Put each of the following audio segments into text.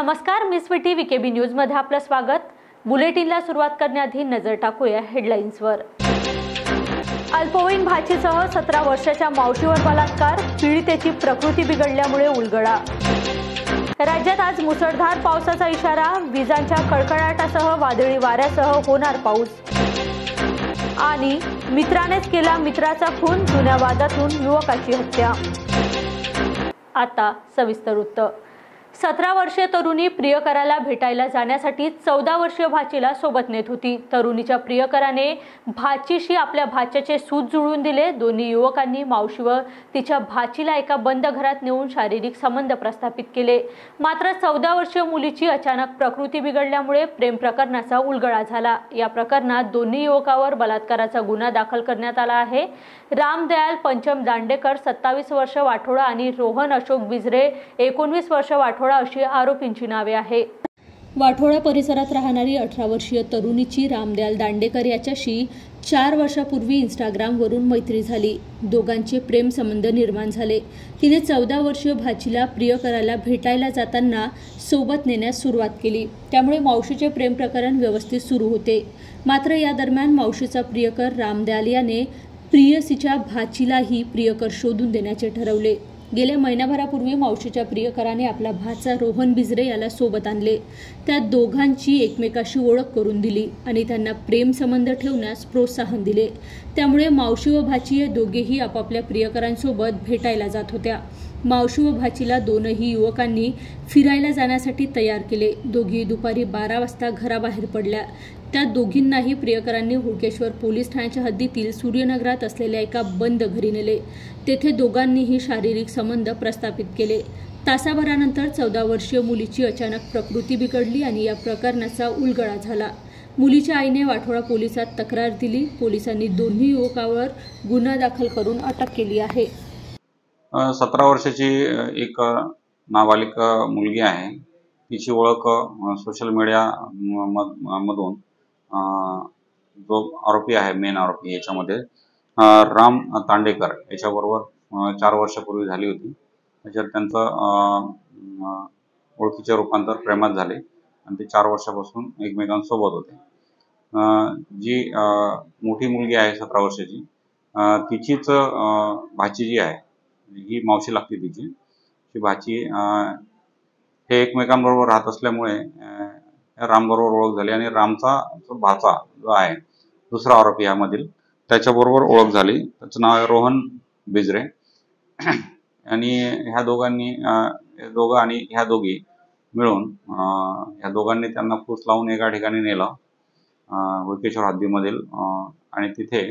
नमस्कार, मी Sweety VKB news मध्ये आपलं स्वागत। बुलेटिनला सुरुवात करण्याआधी नजर टाकूया हेडलाईन्सवर। अल्पवयीन भाचीसह 17 वर्षाच्या मावशीवर बलात्कार, पीडितेची प्रकृती बिघडल्यामुळे उलगडा। राज्यात आज मुसळधार पावसाचा इशारा, विजांच्या कडकडाटासह वादळी वाऱ्यासह होणार पाऊस। आणि मित्रानेच केला मित्राचा खून, जुन्या वादातून युवकाची हत्या। आता सविस्तर वृत्त। 17 वर्षीय तरुणी प्रियकराला भेटायला जाण्यासाठी 14 वर्षीय भाचीला सोबत नेत होती। तरुणीच्या प्रियकराने भाचीशी आपल्या भाच्याचे सूत जुळवून दिले। दोन्ही युवकांनी मावशी व तिच्या भाचीला एका बंद घरात नेऊन शारीरिक संबंध प्रस्थापित केले। मात्र 14 वर्षीय मुलीची अचानक प्रकृती बिघडल्यामुळे प्रेम प्रकरणाचा उलगडा झाला। या प्रकरणात दोन्ही युवकांवर बलात्काराचा गुन्हा दाखल करण्यात आला आहे। रामदयाल पंचम दांडेकर 27 वर्ष वाठोडा आणि रोहन अशोक बिजरे 19 वर्ष वाठोडा अशी आरोपींची नावे आहे। वाठोडा परिसरात राहणारी 18 वर्षीय तरुणीची रामदयाल दांडेकर याच्याशी 4 वर्षापूर्वी इंस्टाग्रामवरून मैत्री झाली। दोघांचे प्रेम संबंध निर्माण झाले। तिने 14 वर्षीय भाचीला प्रियकराला भेटायला जाताना सोबत नेण्यास सुरुवात केली। त्यामुळे मावशीचे प्रेम प्रकरण व्यवस्थित सुरू होते। मात्र या दरम्यान मावशीचा प्रियकर रामदयाल याने प्रियसीच्या भाचीलाही प्रियकर शोधून देण्याचे ठरवले। गेल्या महिनाभरापूर्वी मावशीच्या प्रियकराने आपला भाचा रोहन बिजरे याला सोबत आणले। त्या दोघांची एकमेकाशी ओळख करून दिली आणि त्यांना प्रेम संबंध ठेवण्यास प्रोत्साहन दिले। त्यामुळे मावशी व भाची हे दोघेही आपापल्या प्रियकरांसोबत भेटायला जात होत्या। मावशी व भाचीला दोनही युवकांनी फिरायला जाण्यासाठी तयार केले। दोघी दुपारी 12 वाजता घराबाहेर पडल्या। त्या दोघींनाही प्रियकरांनी हुडकेश्वर पोलीस ठाण्याच्या हद्दीतील सूर्यनगरात असलेल्या एका बंद घरी नेले। तेथे दोघांनीही शारीरिक संबंध प्रस्थापित केले। तासाभरानंतर 14 वर्षीय मुलीची अचानक प्रकृती बिघडली आणि या प्रकरणाचा उलगडा झाला। मुलीच्या आईने वाठोडा पोलिसात तक्रार दिली। पोलिसांनी दोन्ही युवकांवर गुन्हा दाखल करून अटक केली आहे। 17 वर्षाची एक नाबालिक मुलगी आहे। तिची ओळख सोशल मीडिया मधून जो आरोपी आहे, मेन आरोपी याच्यामध्ये राम तांडेकर याच्याबरोबर 4 वर्षापूर्वी झाली होती। त्याच्यात त्यांचं ओळखीचे रूपांतर प्रेमात झाले आणि ते 4 वर्षापासून एकमेकांसोबत होते। जी मोठी मुलगी आहे 17 वर्षाची, तिचीच भाची जी आहे, ही मावशी लागते तिची, ती भाची हे एकमेकांबरोबर राहत असल्यामुळे रामबरोबर ओळख झाली आणि रामचा भाचा जो आहे दुसरा आरोपी यामधील, त्याच्याबरोबर ओळख झाली। त्याचं नाव आहे रोहन बिजरे। आणि ह्या दोघांनी आणि ह्या दोघी मिळून ह्या दोघांनी त्यांना फूस लावून एका ठिकाणी नेलं हुडकेश्वर हद्दीमधील, आणि तिथे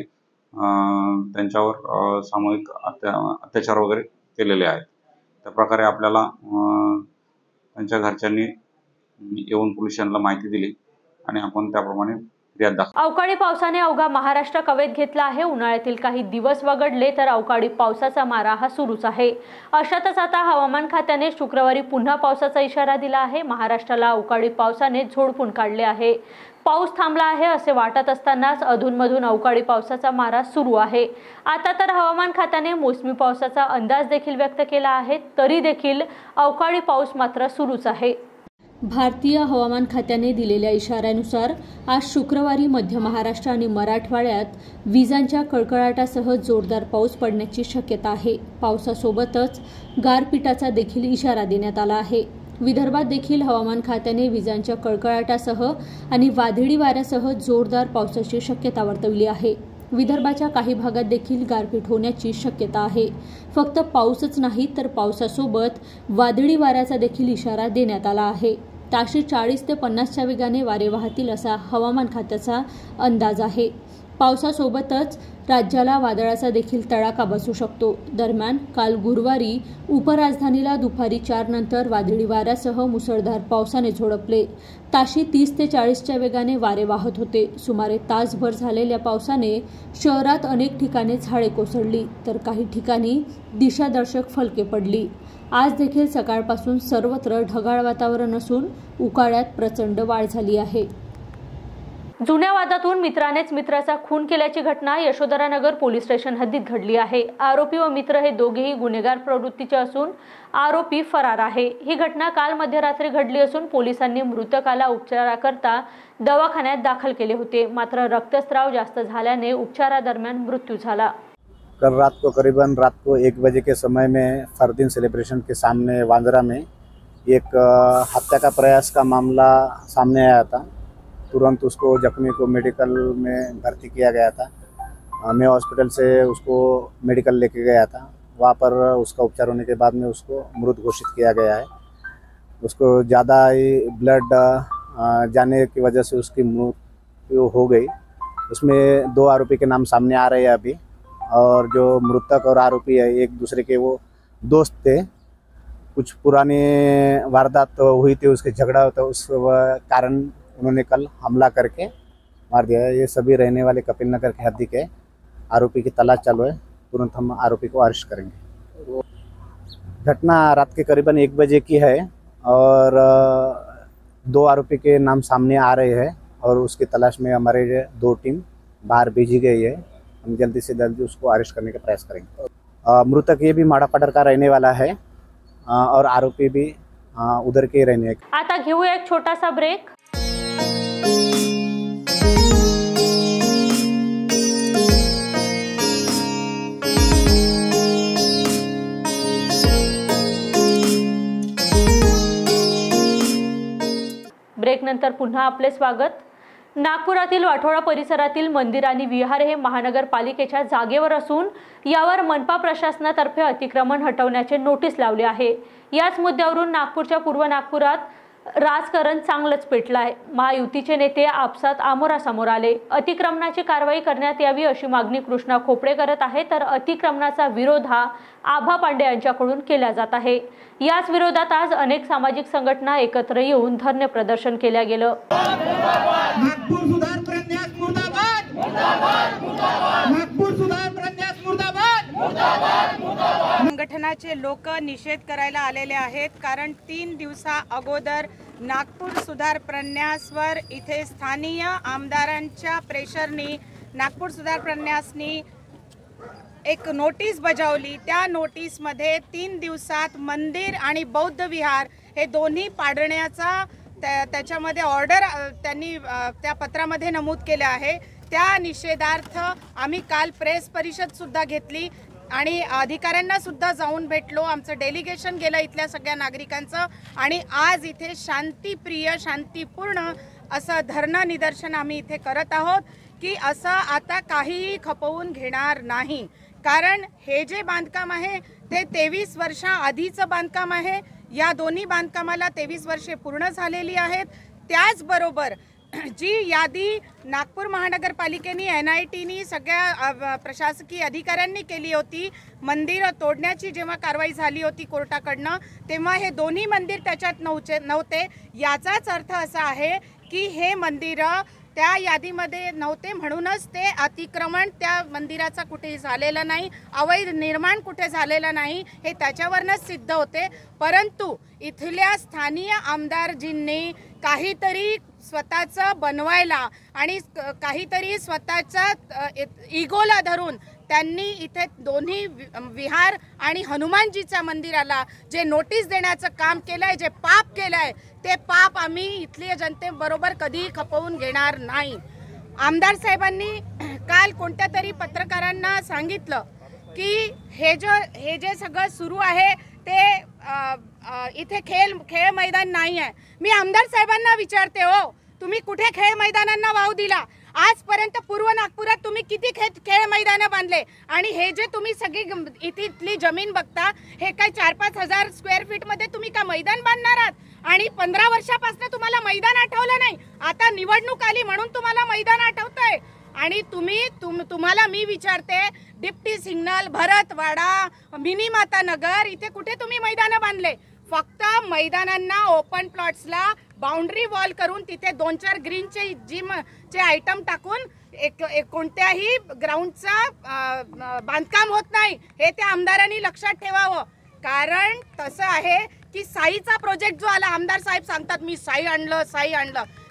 त्यांच्यावर सामूहिक अत्याचार वगैरे केलेले आहेत। त्या प्रकारे आपल्याला त्यांच्या घरच्यांनी येऊन पोलिसांना माहिती दिली आणि आपण त्याप्रमाणे फिर्याद दाखल। अवकाळी पावसाने अवघा महाराष्ट्र कवेत घेतला आहे। उन्हाळ्यातील काही दिवस वगळले तर अवकाळी पावसाचा मारा हा सुरूच आहे। अशातच आता हवामान खात्याने शुक्रवारी पुन्हा पावसाचा इशारा दिला आहे। महाराष्ट्राला अवकाळी पावसाने झोडपून काढले आहे। पाऊस थांबला आहे असे वाटत असतानाच अधूनमधून अवकाळी पावसाचा मारा सुरू आहे। आता तर हवामान खात्याने मोसमी पावसाचा अंदाज देखील व्यक्त केला आहे, तरी देखील अवकाळी पाऊस मात्र सुरूच आहे। भारतीय हवामान खात्याने दिलेल्या इशाऱ्यानुसार आज शुक्रवारी मध्य महाराष्ट्र आणि मराठवाड्यात विजांच्या कडकडाटासह जोरदार पाऊस पडण्याची शक्यता आहे। पावसासोबतच गारपिटाचा देखील इशारा देण्यात आला आहे। विदर्भात देखील हवामान खात्याने विजांच्या कडकडाटासह आणि वादळी वाऱ्यासह जोरदार पावसाची शक्यता वर्तवली आहे। विदर्भाच्या काही भागात देखील गारपीट होण्याची शक्यता आहे। फक्त पाऊसच नाही तर पावसासोबत वादळी वाऱ्याचा देखील इशारा देण्यात आला आहे। ताशी 40 ते 50च्या वेगाने वारे वाहतील असा हवामान खात्याचा अंदाज आहे। पावसासोबतच राज्याला वादळाचा देखील तडाखा बसू शकतो। दरम्यान काल गुरुवारी उपराजधानीला दुपारी 4 नंतर वादळी वाऱ्यासह मुसळधार पावसाने झोडपले। ताशी 30 ते 40च्या वेगाने वारे वाहत होते। सुमारे तासभर झालेल्या पावसाने शहरात अनेक ठिकाणी झाडे कोसळली तर काही ठिकाणी दिशादर्शक फलके पडली। आज देखील जुन्या वादातून मित्रानेच मित्राचा खून केल्याची घटना यशोधरानगर पोलीस स्टेशन हद्दीत घडली आहे। आरोपी व मित्र हे दोघेही गुन्हेगार प्रवृत्तीचे असून आरोपी फरार आहे। ही घटना काल मध्यरात्री घडली असून पोलिसांनी मृतकाला उपचाराकरता दवाखान्यात दाखल केले होते, मात्र रक्तस्राव जास्त झाल्याने उपचारादरम्यान मृत्यू झाला। कल रात को 1 बजे के समय में फरदीन सेलिब्रेशन के सामने वांद्रा में एक हत्या का प्रयास का मामला सामने आया था। तुरंत उसको जख्मी को मेडिकल में भर्ती किया गया था। मैं हॉस्पिटल से उसको मेडिकल लेके गया था। वहाँ पर उसका उपचार होने के बाद में उसको मृत घोषित किया गया है। उसको ज़्यादा ही ब्लड जाने की वजह से उसकी मृत्यु हो गई। उसमें 2 आरोपी के नाम सामने आ रहे हैं अभी, और जो मृतक और आरोपी है एक दूसरे के वो दोस्त थे। कुछ पुरानी वारदात हुई थी, उसके झगड़ा होता, उस कारण उन्होंने कल हमला करके मार दिया है। ये सभी रहने वाले कपिल नगर के हद्दी के आरोपी की तलाश चालू है। तुरंत हम आरोपी को अरेस्ट करेंगे। घटना रात के करीबन 1 बजे की है और 2 आरोपी के नाम सामने आ रहे हैं और उसकी तलाश में हमारे 2 टीम बाहर भेजी गई है। हम जल्दी से जल्दी उसको अरेस्ट करने का प्रयास करेंगे। मृतक ये भी माड़ापाटर का रहने वाला है और आरोपी भी उधर के रहने। आता घेऊया एक छोटासा ब्रेक। ब्रेक नंतर पुन्हा आपले स्वागत। नागपुरातील वाठोडा परिसरातील मंदिर आणि विहार हे महानगरपालिकेच्या जागेवर असून यावर मनपा प्रशासनातर्फे अतिक्रमण हटवण्याचे नोटीस लावले आहे। याच मुद्द्यावरून नागपूरच्या पूर्व नागपुरात राजकारण चांगलंच पेटलं आहे। महायुतीचे नेते आपसात आमोरासमोर आले। अतिक्रमणाची कारवाई करण्यात यावी अशी मागणी कृष्णा खोपडे करत आहे, तर अतिक्रमणाचा विरोध हा आभा पांडे यांच्याकडून केला जात आहे। याच विरोधात आज अनेक सामाजिक संघटना एकत्र येऊन धरणे प्रदर्शन केले गेलं। नागपूर सुधार प्रन्यास मुर्दाबाद, मुर्दाबाद, मुर्दाबाद। नागपूर सुधार प्रन्यास मुर्दाबाद, मुर्दाबाद, मुर्दाबाद। संघटनाचे लोक निषेध करायला आलेले आहेत, कारण 3 दिवसा अगोदर नागपूर सुधार प्रन्यासवर इथे स्थानीय आमदारांच्या प्रेशरनी नागपूर सुधार प्रन्यासनी एक नोटीस बजावली। त्या नोटीसमध्ये 3 दिवसात मंदिर आणि बौद्ध विहार हे दोन्ही पाडण्याचा त्याच्यामध्ये ऑर्डर त्यांनी त्या पत्रामध्ये नमूद केले आहे। त्या निषेधार्थ आम्ही काल प्रेस परिषद सुद्धा घेतली आणि अधिकाऱ्यांना सुद्धा जाऊन भेटलो। आमचं डेलिगेशन गेलं इथल्या सगळ्या नागरिकांचं, आणि आज इथे शांतिप्रिय शांतिपूर्ण असं धरणं निदर्शन आम्ही इथे करत आहोत की असं आता काहीही खपवून घेणार नाही। कारण हे जे बांधकाम आहे ते 23 वर्षाआधीचं बांधकाम आहे। या दोन्ही बांधकामाला 23 वर्षे पूर्ण झालेली आहेत। त्याचबरोबर जी यादी नागपूर महानगरपालिकेने NITनी सगळ्या प्रशासकीय अधिकाऱ्यांनी केली होती, मंदिर तोडण्याची जेव्हा कारवाई झाली होती कोर्टाकडनं, तेव्हा हे दोन्ही मंदिर त्याच्यात नव्हते। याचाच अर्थ असा आहे की हे मंदिर त्या यादीमध्ये नव्हते, म्हणूनच ते अतिक्रमण त्या मंदिराचा कुठेही झालेलं नाही, अवैध निर्माण कुठे झालेलं नाही, हे त्याच्यावरच सिद्ध होते। परंतु इथल्या स्थानीय आमदारजींनी काहीतरी स्वतःचं बनवायला आणि काहीतरी स्वतःचा इगोला धरून त्यांनी इथे दोन्ही विहार आणि हनुमानजीच्या मंदिराला जे नोटीस देण्याचं काम केलंय, जे पाप केलंय, ते पाप आम्ही इथल्या जनतेबरोबर कधीही खपवून घेणार नाही। आमदार साहेबांनी काल कोणत्या तरी पत्रकारांना सांगितलं की हे जे सगळं सुरू आहे ते इथे खेळ मैदान नाही आहे। मी आमदार साहेबांना विचारते, हो तुम्ही कुठे खेळ मैदानांना वाव दिला? आजपर्यंत पूर्व नागपुरात तुम्ही किती खेळ मैदानं बांधले? आणि हे जे तुम्ही सगळी इथली जमीन बघता, हे काय 4-5 हजार स्क्वेअर फीट मध्ये तुम्ही का मैदान बांधणार आहात? आणि 15 वर्षापासून तुम्हाला मैदान आठवलं नाही, आता निवडणूक आली म्हणून तुम्हाला मैदान आठवतंय। आणि तुम्हाला मी विचारते, डिप्टी सिग्नल, भरतवाडा, मिनी माता नगर, इथे कुठे तुम्ही मैदानं बांधले? फक्त मैदानांना ओपन प्लॉट्सला बाउंड्री वॉल करून तिथे 2-4 ग्रीनचे जिमचे आयटम टाकून कोणत्याही ग्राउंडचा बांधकाम होत नाही, हे त्या आमदारांनी लक्षात ठेवावं। कारण तसं आहे की साईचा प्रोजेक्ट जो आला, आमदार साहेब सांगतात मी साई आणलं,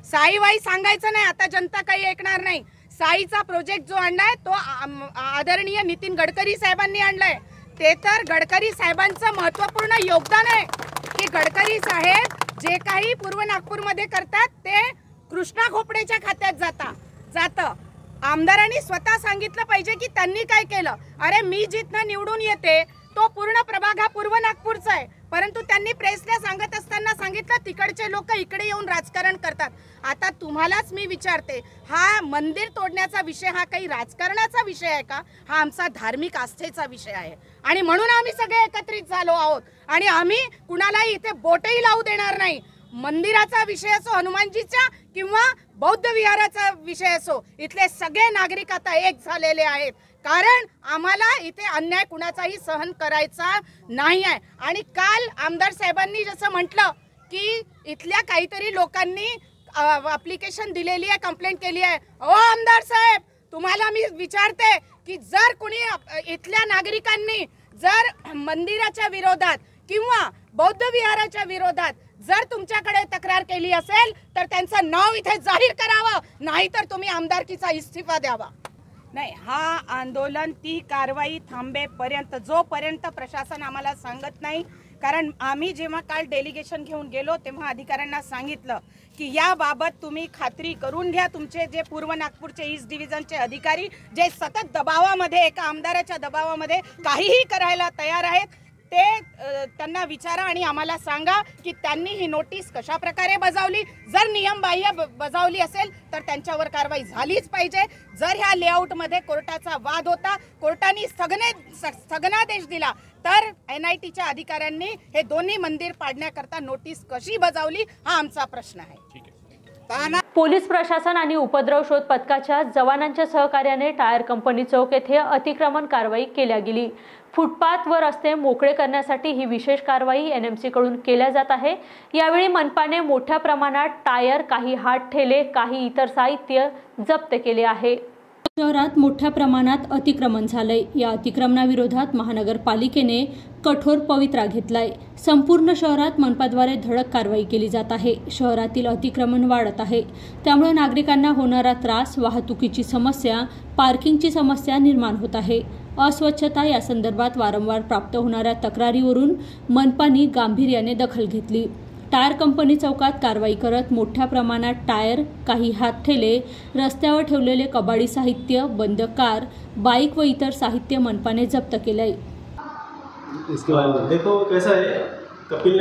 साईबाई सांगायचं नाही, आता जनता काही ऐकणार नाही. साईचा प्रोजेक्ट जो आणलाय तो आदरणीय नितीन गडकरी साहेबांनी आणलाय. ते तर गडकरी साहेबांचं महत्त्वपूर्ण योगदान आहे की गडकरी साहेब जे काही पूर्व नागपूरमध्ये करतात ते कृष्णा खोपडेच्या खात्यात जातं. आमदारांनी स्वतः सांगितलं पाहिजे की त्यांनी काय केलं. अरे मी जिथनं निवडून येते तो पूर्ण प्रभाग हा पूर्व नागपूरचा आहे, परंतु त्यांनी प्रेसला सांगत असताना सांगितलं तिकडचे लोक इकडे येऊन राजकारण करतात. आता तुम्हालाच मी विचारते, हा मंदिर तोडण्याचा विषय हा काही राजकारणाचा विषय आहे का? हा आमचा धार्मिक आस्थेचा विषय आहे आणि म्हणून आम्ही सगळे एकत्रित झालो आहोत आणि आम्ही कुणालाही इथे बोटही लावू देणार नाही. मंदिराचा विषय असो, हनुमानजीचा किंवा बौद्ध विहाराचा विषय असो, इथले सगळे नागरिक आता एक झालेले आहेत, कारण आम्हाला इथे अन्याय कुणाचाही सहन करायचा नाही आहे. आणि काल आमदार साहेबांनी जसं म्हटलं की इथल्या काहीतरी लोकांनी ॲप्लिकेशन दिलेली आहे, कंप्लेंट केली आहे. ओ आमदार साहेब, तुम्हाला मी विचारते की जर कुणी इथल्या नागरिकांनी जर मंदिराच्या विरोधात किंवा बौद्ध विहाराच्या विरोधात जर तुमच्याकडे तक्रार केली असेल तर त्यांचं नाव इथे जाहीर करावं, नाहीतर तुम्ही आमदारकीचा इस्तिफा द्यावा. नाही, हा आंदोलन ती कारवाई थांबेपर्यंत, जोपर्यंत प्रशासन आम्हाला सांगत नाही. कारण आम्ही जेव्हा काल डेलिगेशन घेऊन गेलो तेव्हा अधिकाऱ्यांना सांगितलं की याबाबत तुम्ही खात्री करून घ्या. तुमचे जे पूर्व नागपूरचे ईस्ट डिव्हिजनचे अधिकारी जे सतत दबावामध्ये, एका आमदाराच्या दबावामध्ये काहीही करायला तयार आहेत, ते त्यांना विचारा आणि आम्हाला सांगा की त्यांनी ही नोटीस कशा प्रकारे बजावली. जर नियमबाह्य बजावली असेल तर त्यांच्यावर कारवाई झालीच पाहिजे. जर ह्या लेआउटमध्ये कोर्टाचा वाद होता, कोर्टाने स्थगनादेश दिला, तर NITच्या अधिकाऱ्यांनी हे दोन्ही मंदिर पाडण्याकरता नोटीस कशी बजावली हा आमचा प्रश्न आहे. पोलीस प्रशासन आणि उपद्रव शोध पथकाच्या जवानांच्या सहकार्याने टायर कंपनी चौक येथे अतिक्रमण कारवाई केल्या गेली. फुटपाथ व रस्ते मोकळे करण्यासाठी ही विशेष कारवाई NMC कडून केल्या जात आहे. यावेळी मनपाने मोठ्या प्रमाणात टायर, काही हात ठेले, काही इतर साहित्य जप्त केले आहे. शहरात मोठ्या प्रमाणात अतिक्रमण झालंय. या अतिक्रमणाविरोधात महानगरपालिकेने कठोर पवित्रा घेतलाय. संपूर्ण शहरात मनपाद्वारे धडक कारवाई केली जात आहे. शहरातील अतिक्रमण वाढत आहे, त्यामुळे नागरिकांना होणारा त्रास, वाहतुकीची समस्या, पार्किंगची समस्या निर्माण होत आहे. अस्वच्छता या संदर्भात वारंवार प्राप्त होणाऱ्या तक्रारीवरून मनपाने गांभीर्याने दखल घेतली. टायर कंपनी चौकात कारवाई करत मोठ्या प्रमाणात टायर, काही हात ठेले, रस्त्यावर ठेवलेले कबाडी साहित्य, बंद कार, बाईक व इतर साहित्य मनपाने जप्त केले. इसके बाद देखो कैसा है, कपिल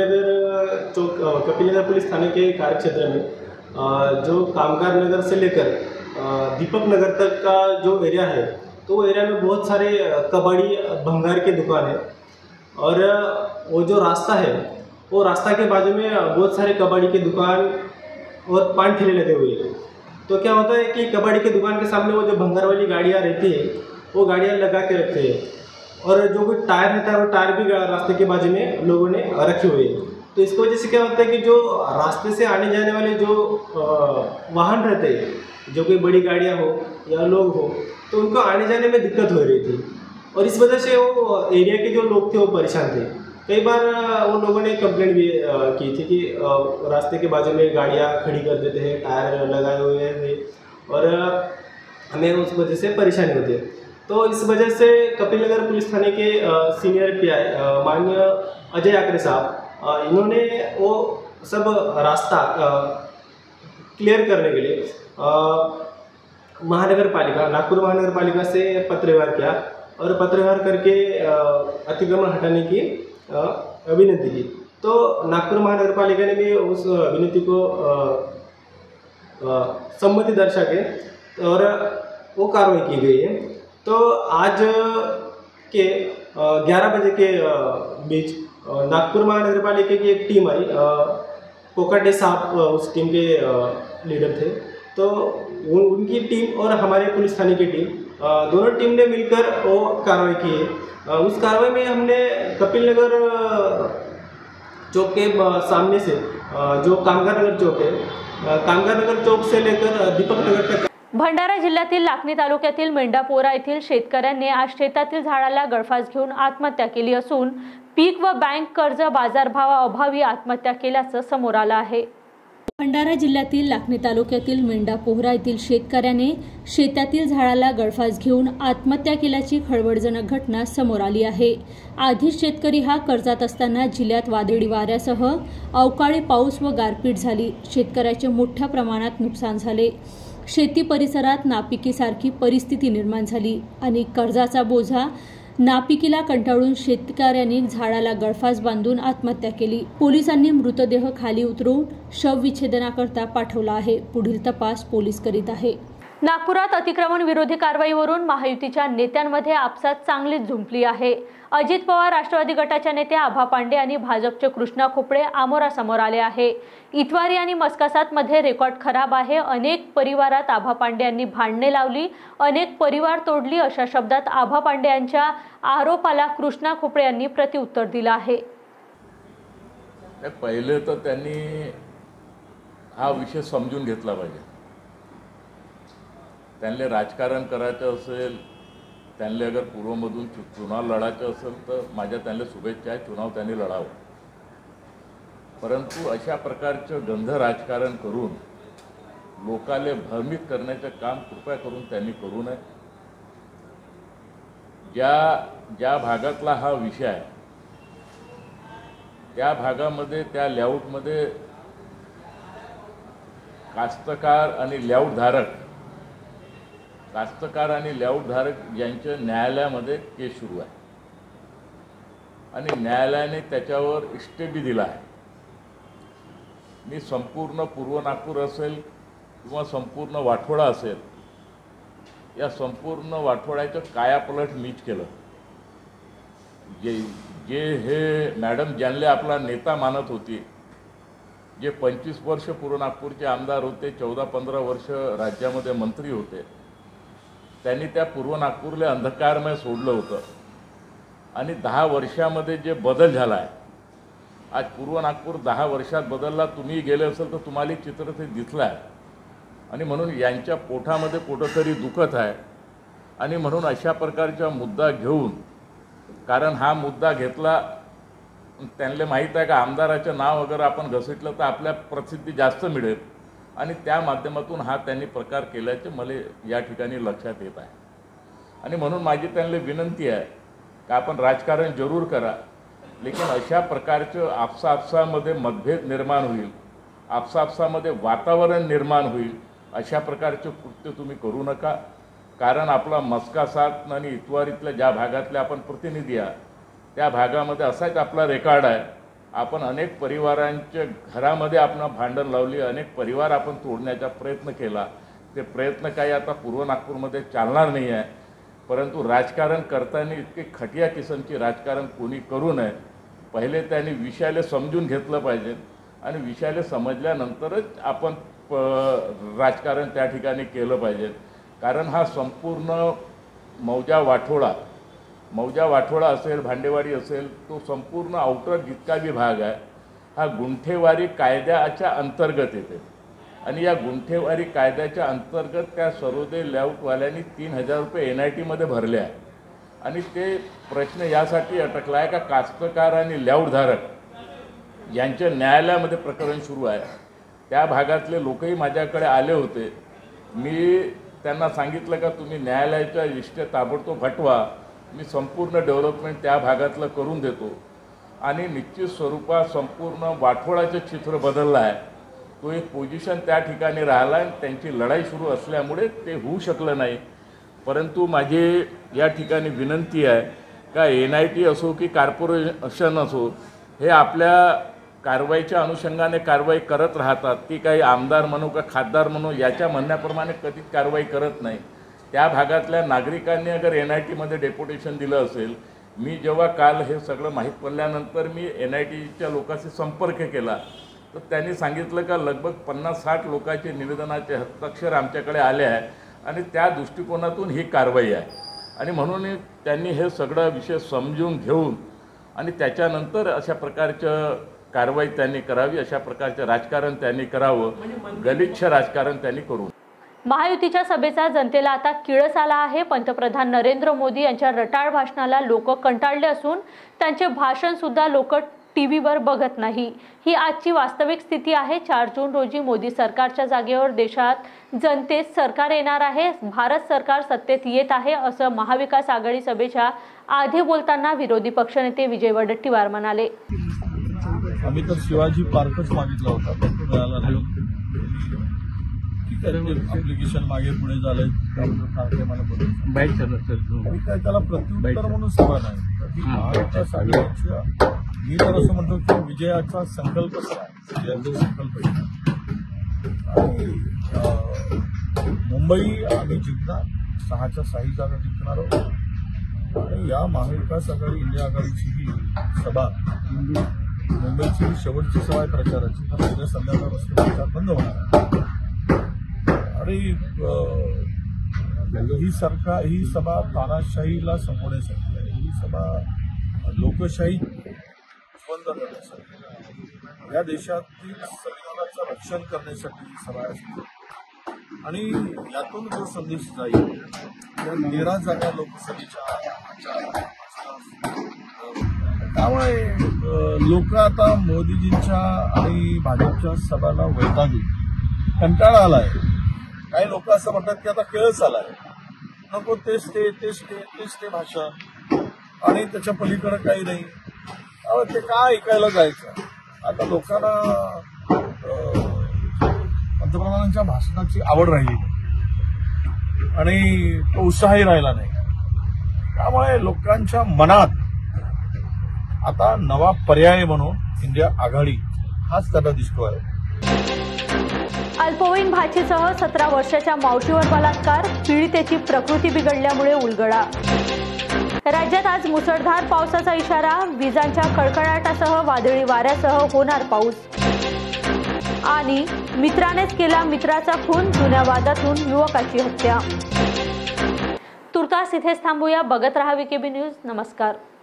नगर पुलिस थाने के कार्यक्षेत्र में जो कामगार नगर से लेकर दीपक नगर तक का जो एरिया है, तो वो एरिया में बहुत सारे कबाड़ी भंगार के दुकान है और वो जो रास्ता है वो रास्ता के बाजू में बहुत सारे कबाड़ी के दुकान और पान ठेले लगे हुए हैं. तो क्या होता है कि कबाड़ी के दुकान के सामने वो जो भंगार वाली गाड़ियाँ रहती है वो गाड़ियाँ लगा के रखते हैं और जो कोई टायर रहता है वो टायर भी रास्ते के बाजू में लोगों ने रखे हुए हैं. तो इसकी वजह से क्या होता है कि जो रास्ते से आने जाने वाले जो वाहन रहते हैं, जो कोई बड़ी गाड़ियाँ हो या लोग हो, तो उनको आने जाने में दिक्कत हो रही थी और इस वजह से वो एरिया के जो लोग थे वो परेशान थे. कई बार वो लोगों ने कंप्लेंट भी की थी कि रास्ते के बाजू में गाड़ियाँ खड़ी कर देते हैं, टायर लगाए हुए हैं और हमें उस वजह से परेशानी होती है. तो इस वजह से कपिल नगर पुलिस थाने के सीनियर PI माननीय अजय आकरे साहब, इन्होंने वो सब रास्ता क्लियर करने के लिए नागपुर महानगर पालिका से पत्र व्यवहार किया और पत्र व्यवहार करके अतिक्रमण हटाने की विनती की. तो नागपुर महानगर पालिका ने भी उस विनती को सम्मति दर्शा के और वो कार्रवाई की गई है. तो आज के 11 बजे के बीच नागपुर महानगर पालिका की एक टीम आई. कोकाटे साहब उस टीम के लीडर थे. तो उनकी टीम और हमारे पुलिस थाने की टीम, दोनों टीम ने मिलकर वो कार्रवाई की है. उस कार्रवाई में हमने कपिल नगर चौक के सामने से जो कामगार नगर चौक है, कामगार नगर चौक से लेकर दीपक नगर तक. भंडारा जिल्ह्यातील लाखनी तालुक्यातील मेंढापोरा येथील शेतकऱ्यांनी आज शेतातील झाडाला गळफास घेऊन आत्महत्या केली असून पीक व बँक कर्ज बाजारभावाअभावी आत्महत्या केल्याचं समोर आलं आहे. भंडारा जिल्ह्यातील लाखनी तालुक्यातील मेंढापोहरा येथील शेतकऱ्याने शेतातील झाडाला गळफास घेऊन आत्महत्या केल्याची खळबळजनक घटना समोर आली आहे। आधीच शेतकरी हा कर्जात असताना जिल्ह्यात वादळी वाऱ्यासह अवकाळी पाऊस व गारपीट झाली। शेतकऱ्याचे मोठ्या प्रमाणात नुकसान झाले। शेती परिसरात नापिकीसारखी परिस्थिती निर्माण झाली आणि कर्जाचा बोझा नापिकीला कंटाळून शेतकऱ्यांनी झाडाला गळफास बांधून आत्महत्या केली। पोलिसांनी मृतदेह खाली उतरवून शवविच्छेदनाकरता पाठवला आहे। पुढील तपास पोलीस करीत आहे। नागपुरात अतिक्रमण विरोधी कारवाईवरून महायुतीच्या नेत्यांमध्ये आपसात चांगलीच झुंपली आहे। अजित पवार राष्ट्रवादी गटाच्या नेत्या आभा पांडे आणि भाजपचे कृष्णा खोपडे आमोरासमोर आले आहे। इतवारी आणि मस्कासात मध्ये रेकॉर्ड खराब आहे। अनेक परिवारात आभा पांडे यांनी भांडणे लावली, अनेक परिवार तोडली, अशा शब्दात आभा पांडे यांच्या आरोपाला कृष्णा खोपडे यांनी प्रत्युत्तर दिलं आहे। पहिले तर त्यांनी हा विषय समजून घेतला पाहिजे। त्यांना राजकारण करायचं असेल, त्यांना अगर पूर्वमधून चुनाव लढायचं असेल तर माझ्या त्यांना शुभेच्छा आहे, चुनाव त्यांनी लढावं। परंतु अशा प्रकारचं गंध राजकारण करून लोकाले भ्रमित करण्याचं काम कृपया करून त्यांनी करू नये। ज्या भागातला हा विषय आहे त्या भागामध्ये, त्या लेआउटमध्ये कास्तकार आणि लेआउटधारक यांच्या न्यायालयामध्ये केस सुरू आहे आणि न्यायालयाने त्याच्यावर स्टे बी दिला आहे। मी संपूर्ण पूर्व नागपूर असेल किंवा संपूर्ण वाठोडा असेल, या संपूर्ण वाठोड्याचं कायापलट मीच केलं। जे हे मॅडम ज्यांना आपला नेता मानत होती, जे 25 वर्ष पूर्व नागपूरचे आमदार होते, 14-15 वर्ष राज्यामध्ये मंत्री होते, त्यांनी त्या पूर्व नागपूरला अंधकारमय सोडलं होतं आणि 10 वर्षामध्ये जे बदल झाला आहे, आज पूर्व नागपूर 10 वर्षात बदलला। तुम्ही गेले असेल तर तुम्हाला चित्र ते दिसलं आहे आणि म्हणून यांच्या पोटामध्ये कुठंतरी दुखत आहे आणि म्हणून अशा प्रकारचा मुद्दा घेऊन, कारण हा मुद्दा घेतला, त्यांना माहीत आहे का आमदाराचं नाव अगर आपण घसटलं तर आपल्या प्रसिद्धी जास्त मिळेल आणि त्या माध्यमातून हा त्यांनी प्रकार केल्याचे मला या ठिकाणी लक्षात येत आहे। आणि म्हणून माझी त्यांना विनंती आहे की आपण राजकारण जरूर करा, लेकिन अशा प्रकारचं आपसामध्ये मतभेद निर्माण होईल, आपसामध्ये वातावरण निर्माण होईल, अशा प्रकारचे कृत्य तुम्ही करू नका। कारण आपला मस्कासात आणि इतवारीतल्या ज्या भागातले आपण प्रतिनिधी आहात, त्या भागामध्ये असाच आपला रेकॉर्ड आहे। आपण अनेक परिवारांच्या घरामध्ये आपण भांडण लावली, अनेक परिवार आपण तोडण्याचा प्रयत्न केला। ते प्रयत्न काही आता पूर्व नागपूरमध्ये चालणार नाही आहे। परंतु राजकारण करताना इतके खटिया किस्मची राजकारण कोणी करू नये। पहिले त्यांनी विषयाला समजून घेतलं पाहिजे आणि विषयाला समजल्यानंतरच आपण राजकारण त्या ठिकाणी केलं पाहिजे। कारण हा संपूर्ण मौजा वाठोडा असेल, भांडेवाडी असेल, तो संपूर्ण आउटर जितका भी भाग आहे हा गुंठेवारी कायद्याच्या अंतर्गत येते आणि या गुंठेवारी कायद्याच्या अंतर्गत त्या सर्वोदय लेआउटवाल्यांनी 3000 रुपये NIT मध्ये भरले आहे आणि ते प्रश्न यासाठी अटकला आहे का कास्तकार आणि लेआउटधारक यांच्या न्यायालयामध्ये प्रकरण सुरू आहे। त्या भागातले लोकही माझ्याकडे आले होते। मी त्यांना सांगितलं का तुम्ही न्यायालयाच्या इष्टे ताबडतोब हटवा, मी संपूर्ण डेव्हलपमेंट त्या भागातलं करून देतो आणि निश्चित स्वरूपात संपूर्ण वाठोड्याचं चित्र बदललं आहे। तो एक पोझिशन त्या ठिकाणी राहिला आणि त्यांची लढाई सुरू असल्यामुळे ते होऊ शकलं नाही। परंतु माझी या ठिकाणी विनंती आहे का NIT असो की कॉर्पोरेशन असो, हे आपल्या कारवाईच्या अनुषंगाने कारवाई करत राहतात। ती काही आमदार म्हणू का खासदार म्हणू याच्या म्हणण्याप्रमाणे कधीच कारवाई करत नाही। त्या भागातल्या नागरिकांनी अगर NIT मध्ये डेप्युटेशन दिलं असेल, मी जेव्हा काल हे सगळं माहीत पडल्यानंतर मी NITच्या लोकांशी संपर्क केला तर त्यांनी सांगितलं का लगभग 50-60 लोकांचे निवेदनाचे हस्ताक्षर आमच्याकडे आले आहे आणि त्या दृष्टिकोनातून ही कारवाई आहे आणि म्हणून त्यांनी हे सगळं विषय समजून घेऊन आणि त्याच्यानंतर अशा प्रकारचं कारवाई त्यांनी करावी, अशा प्रकारचं राजकारण त्यांनी करावं, गलिच्छ राजकारण त्यांनी करू। महायुतीच्या सभेचा जनतेला आता किळस आला आहे। पंतप्रधान नरेंद्र मोदी यांच्या रटाळ भाषणाला लोक कंटाळले असून त्यांचे भाषण सुद्धा लोक टीव्हीवर बघत नाही। ही आजची वास्तविक स्थिती आहे। 4 जून रोजी मोदी सरकारच्या जागेवर देशात जनतेत सरकार येणार आहे। भारत सरकार सत्तेत येत आहे असं महाविकास आघाडी सभेच्या आधी बोलताना विरोधी पक्षनेते विजय वडेट्टीवार म्हणाले। आम्ही तर शिवाजी पार्कच मागितला होता, पण तो मिळाला नाही। ऍप्लिकेशन मागे पुढे झालंय, त्याबद्दल मला बोलतो काय त्याला प्रत्युत्तर म्हणून सभा नाही। महाविकास आघाडीच्या मी तर असं म्हणतो की विजयाचा संकल्प विजयाचा संकल्प आणि मुंबई आम्ही जिंकणार, 6च्या 6 जागा जिंकणार आहोत। आणि या महाविकास आघाडी इंडिया आघाडीची ही सभा मुंबईची शेवटची सभा आहे प्रचाराची, उद्या संध्याकाळपासून प्रचार बंद होणार आहे। आणि ही सभा तानाशाहीला संपवण्यासाठी आहे, ही सभा लोकशाही जिवंत करण्यासाठी, या देशातील संविधानाचं रक्षण करण्यासाठी ही सभा असते। आणि यातून जो संदेश जाईल त्या 13 जागा लोकसभेच्या, त्यामुळे लोक आता मोदीजींच्या आणि भाजपच्या सभाला वैतागली, कंटाळा आलाय। काही लोक असं म्हणतात की आता खेळच आलाय, नको तेच ते भाषण आणि त्याच्या पलीकडे काही नाही, ते काय ऐकायला जायचं। आता लोकांना पंतप्रधानांच्या भाषणाची आवड राहिली आणि तो उत्साही राहिला नाही, त्यामुळे लोकांच्या मनात आता नवा पर्याय म्हणून इंडिया आघाडी हाच त्याला दिसतो आहे। अल्पवयीन भाचीसह 17 वर्षाच्या मावशीवर बलात्कार, पीडितेची प्रकृती बिघडल्यामुळे उलगडा। राज्यात आज मुसळधार पावसाचा इशारा, विजांच्या कडकडाटासह वादळी वाऱ्यासह होणार पाऊस। आणि मित्रानेच केला मित्राचा खून, जुन्या वादातून युवकाची हत्या। तुर्तास इथेच थांबूया। बघत रहा वीकेबी न्यूज। नमस्कार।